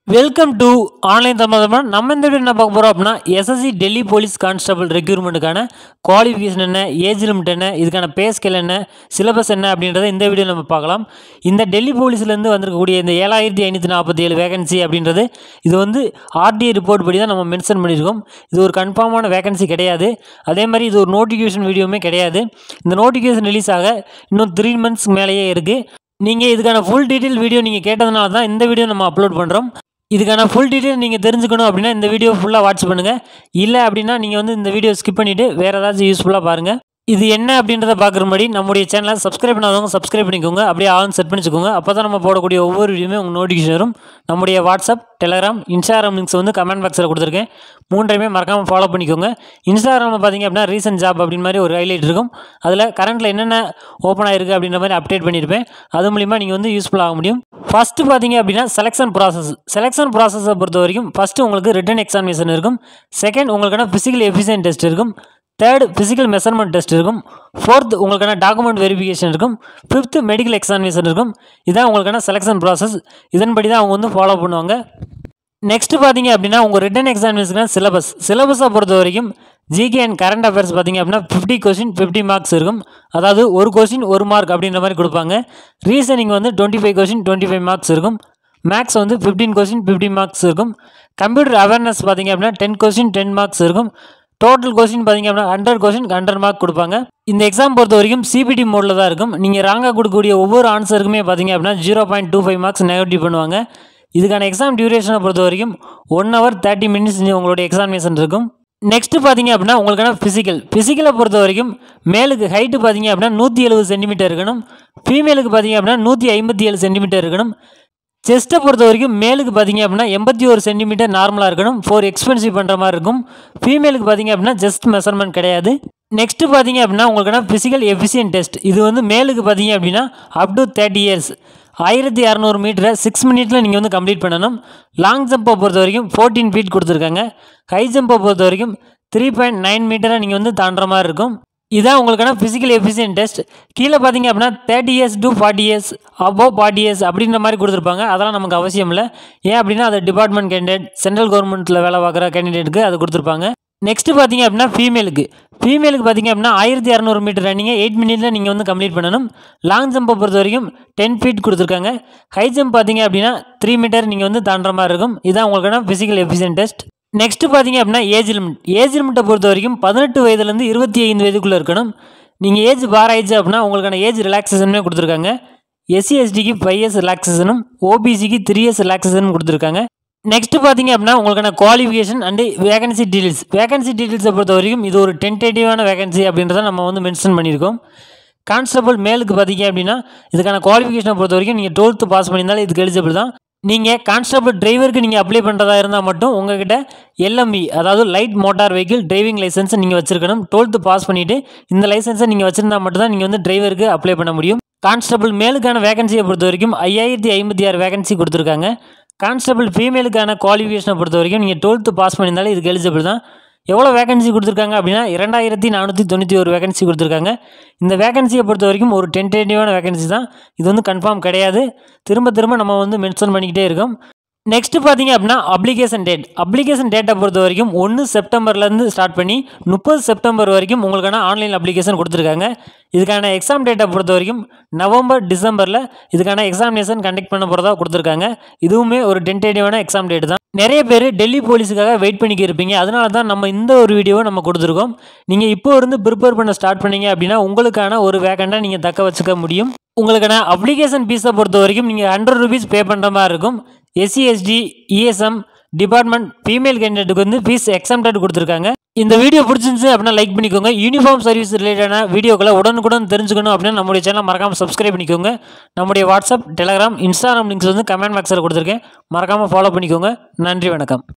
Welcome to online Tamil. நம்ம இந்த video என்ன பார்க்க போகிறோம் அப்படின்னா எஸ்எஸ்சி டெல்லி போலீஸ் கான்ஸ்டபிள் ரெக்ரூட்மெண்ட்டுக்கான குவாலிஃபிகேஷன் என்ன, ஏஜ் லிமிட் என்ன, இதுக்கான பே ஸ்கேல் என்ன, சிலபஸ் என்ன அப்படின்றத இந்த வீடியோ நம்ம பார்க்கலாம். இந்த டெல்லி போலீஸ்லேருந்து வந்திருக்கக்கூடிய இந்த 7547 வேகன்சி அப்படின்றது இது வந்து ஆர்டிஐ ரிப்போர்ட் படி தான் நம்ம மென்ஷன் பண்ணியிருக்கோம். இது ஒரு கன்ஃபார்மான வேகன்சி கிடையாது. அதே மாதிரி இது ஒரு நோட்டிஃபிகேஷன் வீடியோவுமே கிடையாது. இந்த நோட்டிஃபிகேஷன் ரிலீஸ் ஆக இன்னும் 3 months மேலேயே இருக்குது. நீங்கள் இதுக்கான ஃபுல் டீட்டெயில் வீடியோ நீங்கள் கேட்டதுனால தான் இந்த வீடியோ நம்ம அப்லோட் பண்ணுறோம். இதுக்கான ஃபுல் டீட்டெயில் நீங்கள் தெரிஞ்சுக்கணும் அப்படின்னா இந்த வீடியோ ஃபுல்லாக வாட்ச் பண்ணுங்கள். இல்லை அப்படின்னா நீங்கள் வந்து இந்த வீடியோ ஸ்கிப் பண்ணிவிட்டு வேறு ஏதாச்சும் யூஸ்ஃபுல்லாக பாருங்கள். இது என்ன அப்படின்றத பார்க்குற மாதிரி நம்முடைய சேனலை சப்ஸ்கிரைப் பண்ணாதவங்க சப்ஸ்கிரைப் பண்ணிக்கோங்க. அப்படியே ஆன் செட் பண்ணிச்சுக்கோங்க. அப்போ தான் நம்ம போடக்கூடிய ஒவ்வொரு வீடியோமே உங்கள் நோட்டிஃபிகேஷன் வரும். நம்முடைய வாட்ஸ்அப், டெலகிராம், இன்ஸ்டாகிராம் லிங்க்ஸ் வந்து கமெண்ட் பாக்ஸில் கொடுத்துருக்கேன். 3மே மறக்காமல் ஃபாலோ பண்ணிக்கோங்க. இன்ஸ்டாகிராமில் பார்த்தீங்க அப்படின்னா ரீசன்ட் ஜாப் அப்படின்னு மாதிரி ஒரு ஹைலைட் இருக்கும். அதில் கரண்ட்டில் என்னென்ன ஓப்பன் ஆகிருக்கு அப்படின்ற மாதிரி அப்டேட் பண்ணியிருப்பேன். அது மூலிமா நீங்கள் வந்து யூஸ்ஃபுல் ஆக முடியும். ஃபஸ்ட்டு பார்த்தீங்க அப்படின்னா செலெக்ஷன் ப்ராசஸை பொறுத்த வரைக்கும் ஃபஸ்ட்டு உங்களுக்கு ரிட்டன் எக்ஸாமினேஷன் இருக்கும். செகண்ட் உங்களுக்கான ஃபிசிக்கல் எஃபிஷியன்ட் டெஸ்ட் இருக்கும். தேர்டு ஃபிசிக்கல் மெஷர்மெண்ட் டெஸ்ட் இருக்கும். ஃபோர்த் உங்களுக்கான டாக்குமெண்ட் வெரிஃபிகேஷன் இருக்கும். ஃபிஃப்த்து மெடிக்கல் எக்ஸாமினேஷன் இருக்கும். இதுதான் உங்களுக்கான செலெக்ஷன் ப்ராசஸ். இதன்படி தான் அவங்க வந்து ஃபாலோ பண்ணுவாங்க. நெக்ஸ்ட்டு பார்த்தீங்க அப்படின்னா உங்கள் ரிட்டன் எக்ஸாமினேஷன் சிலபஸை பொறுத்த வரைக்கும் ஜிகே அண்ட் கரண்ட் அஃபேர்ஸ் பார்த்தீங்க அப்படின்னா 50 கொஸ்டின் 50 மார்க்ஸ் இருக்கும். அதாவது ஒரு கொஸ்டின் 1 மார்க் அப்படின்ற மாதிரி கொடுப்பாங்க. ரீசனிங் வந்து 25 கொஸ்டின் 25 மார்க்ஸ் இருக்கும். மேக்ஸ் வந்து 15 கொஸ்டின் 50 மார்க்ஸ் இருக்கும். கம்ப்யூட்டர் அவேர்னஸ் பார்த்தீங்க அப்படின்னா 10 கொஸ்டின் 10 மார்க்ஸ் இருக்கும். டோட்டல் கொஸ்டின் பார்த்தீங்க அப்படின்னா 100 கொஸ்டின் 100 மார்க் கொடுப்பாங்க. இந்த எக்ஸாம் பொறுத்த வரைக்கும் சிபிடி மோடில் தான் இருக்கும். நீங்கள் ராங்காக கொடுக்கக்கூடிய ஒவ்வொரு ஆன்சருக்குமே பார்த்தீங்க அப்படின்னா 0.25 மார்க்ஸ் நெகட்டிவ் பண்ணுவாங்க. இதுக்கான எக்ஸாம் டியூரேஷனை பொறுத்த வரைக்கும் 1 hour 30 minutes உங்களுடைய எக்ஸாமினேஷன் இருக்கும். நெக்ஸ்ட்டு பார்த்தீங்க அப்படின்னா உங்களுக்கான ஃபிசிக்கலை பொறுத்த வரைக்கும் மேலுக்கு ஹைட்டு பார்த்தீங்க அப்படின்னா 170 சென்டிமீட்டர் இருக்கணும். ஃபீமேலுக்கு பார்த்தீங்க அப்படின்னா 157 சென்டிமீட்டர் இருக்கணும். செஸ்ட்டை பொறுத்த வரைக்கும் மேலுக்கு பார்த்தீங்க அப்படின்னா 81 சென்டிமீட்டர் நார்மலாக இருக்கணும். 4 எக்ஸ்பென்சிவ் பண்ணுற மாதிரி இருக்கும். ஃபீமேலுக்கு பார்த்தீங்க அப்படின்னா ஜஸ்ட் மெஷர்மெண்ட் கிடையாது. நெக்ஸ்ட்டு பார்த்தீங்க அப்படின்னா உங்களுக்கான ஃபிசிக்கல் எஃபிஷியன்ட் டெஸ்ட். இது வந்து மேலுக்கு பார்த்தீங்க அப்படின்னா அப் டு 30 years 1200 மீட்டரை 6 minutes நீங்கள் வந்து கம்ப்ளீட் பண்ணணும். லாங் ஜம்பை பொறுத்த வரைக்கும் 14 feet கொடுத்துருக்காங்க. ஹை ஜம்பை பொறுத்த வரைக்கும் 3.9 மீட்டரை நீங்கள் வந்து தாண்டுற மாதிரி இருக்கும். இதான் உங்களுக்கான ஃபிசிக்கல் எஃபிஷியன்ட் டெஸ்ட். கீழே பார்த்தீங்க அப்படின்னா 30 years to 40 years above 40 years அப்படின்ற மாதிரி கொடுத்துருப்பாங்க. அதெல்லாம் நமக்கு அவசியம் இல்லை. ஏன் அப்படின்னா அது டிபார்ட்மெண்ட் கேண்டிடேட், சென்ட்ரல் கவர்மெண்ட்டில் வேலை பார்க்குற கேண்டிடேட்டுக்கு அது கொடுத்துருப்பாங்க. நெக்ஸ்ட்டு பார்த்தீங்க அப்படின்னா ஃபீமேலுக்கு பார்த்தீங்க அப்படின்னா 1200 மீட்டர் ரன்னிங்கை 8 minutes நீங்கள் வந்து கம்ப்ளீட் பண்ணணும். லாங் ஜம்பை பொறுத்த வரைக்கும் 10 feet கொடுத்துருக்காங்க. ஹை ஜம்ப் பார்த்தீங்க அப்படின்னா 3 மீட்டர் நீங்கள் வந்து தாண்டுற மாதிரி இருக்கும். இதான் உங்களுக்கான ஃபிசிக்கல் எஃபிஷியன்ட் டெஸ்ட். நெக்ஸ்ட்டு பார்த்தீங்க அப்படின்னா ஏஜ் லிமிட்டை பொறுத்த வரைக்கும் 18 வயதுலேருந்து 25 வயதுக்குள்ளே இருக்கணும். நீங்கள் ஏஜ் பார் ஆயிடுச்சு அப்படின்னா உங்களுக்கான ஏஜ் ரிலாக்ஸேஷனுமே கொடுத்துருக்காங்க. எஸ்சி எஸ்டிக்கு 5 years ரிலாக்ஸேஷனும் ஓபிசிக்கு 3 years ரிலாக்ஸேஷனும் கொடுத்துருக்காங்க. நெக்ஸ்ட்டு பார்த்தீங்க அப்படின்னா உங்களுக்கான குவாலிஃபிகேஷன் அண்டு வேகன்சி டீட்டெயில்ஸை பொறுத்த வரைக்கும் இது ஒரு டென்டேட்டிவான வேகன்சி அப்படின்றத நம்ம வந்து மென்ஷன் பண்ணியிருக்கோம். கான்ஸ்டபிள் மேலுக்கு பார்த்தீங்க அப்படின்னா இதுக்கான குவாலிஃபிகேஷனை பொறுத்த வரைக்கும் நீங்கள் 12th பாஸ் பண்ணியிருந்தாலும் இதுக்கு எலிஜிபிள் தான். நீங்கள் கான்ஸ்டபிள் டிரைவருக்கு நீங்கள் அப்ளை பண்ணுறதா இருந்தால் மட்டும் உங்கள்கிட்ட LMV அதாவது light motor vehicle driving licence நீங்கள் வச்சுருக்கணும். 12th பாஸ் பண்ணிவிட்டு இந்த லைசன்ஸை நீங்கள் வச்சுருந்தா மட்டும் தான் நீங்கள் வந்து டிரைவருக்கு அப்ளை பண்ண முடியும். கான்ஸ்டபிள் மேலுக்கான வேகன்சியை பொறுத்த வரைக்கும் 5056 வேகன்சி கொடுத்துருக்காங்க. கான்ஸ்டபிள் ஃபீமேலுக்கான குவாலிஃபிகேஷனை பொறுத்த வரைக்கும் நீங்கள் 12th பாஸ் பண்ணியிருந்தாலும் இதுக்கு எலிஜிபிள் தான். எவ்வளோ வேகன்சி கொடுத்துருக்காங்க அப்படின்னா 2491 வேகன்சி கொடுத்துருக்காங்க. இந்த வேகன்சியை பொறுத்த வரைக்கும் ஒரு டென்டேட்டிவான வேகன்சி தான். இது வந்து கன்ஃபார்ம் கிடையாது. திரும்ப நம்ம வந்து மென்ஷன் பண்ணிக்கிட்டே இருக்கோம். நெக்ஸ்ட்டு பார்த்தீங்க அப்படின்னா அப்ளிகேஷன் டேட்டை பொறுத்த வரைக்கும் 1 செப்டம்பர்லேருந்து ஸ்டார்ட் பண்ணி 30 செப்டம்பர் வரைக்கும் உங்களுக்கான ஆன்லைன் அப்ளிகேஷன் கொடுத்துருக்காங்க. இதுக்கான எக்ஸாம் டேட்டை பொறுத்த வரைக்கும் நவம்பர் டிசம்பரில் இதுக்கான எக்ஸாமினேஷன் கண்டக்ட் பண்ண போகிறதா கொடுத்துருக்காங்க. இதுவுமே ஒரு டென்டேட்டிவான எக்ஸாம் டேட் தான். நிறைய பேர் டெல்லி போலீஸுக்காக வெயிட் பண்ணிக்க இருப்பீங்க. அதனால தான் நம்ம இந்த ஒரு வீடியோவை நம்ம கொடுத்துருக்கோம். நீங்கள் இப்போ இருந்து ப்ரிப்பேர் பண்ண ஸ்டார்ட் பண்ணீங்க அப்படின்னா உங்களுக்கான ஒரு வேகண்டாக நீங்கள் தக்க வச்சுக்க முடியும். உங்களுக்கான அப்ளிகேஷன் ஃபீஸை பொறுத்த வரைக்கும் நீங்கள் 100 rupees பே பண்ணுற மாதிரி இருக்கும். SC ST ESM department female கேண்டிடேட்டுக்கு வந்து ஃபீஸ் எக்ஸம்டட் கொடுத்துருக்காங்க. இந்த வீடியோ பிடிச்சிருந்துச்சு அப்படின்னா லைக் பண்ணிக்கோங்க. யூனிஃபார்ம் சர்வீஸ் ரிலேட்டடான வீடியோக்களை உடனுக்குடன் தெரிஞ்சுக்கணும் அப்படின்னா நம்முடைய சேனல் மறக்காமல் சப்ஸ்கிரைப் பண்ணிக்கோங்க. நம்முடைய வாட்ஸ்அப், டெலகிராம், இன்ஸ்டாகிராம் லிங்க்ஸ் வந்து கமெண்ட் பாக்ஸில் கொடுத்துருக்கேன். மறக்காமல் ஃபாலோ பண்ணிக்கோங்க. நன்றி, வணக்கம்.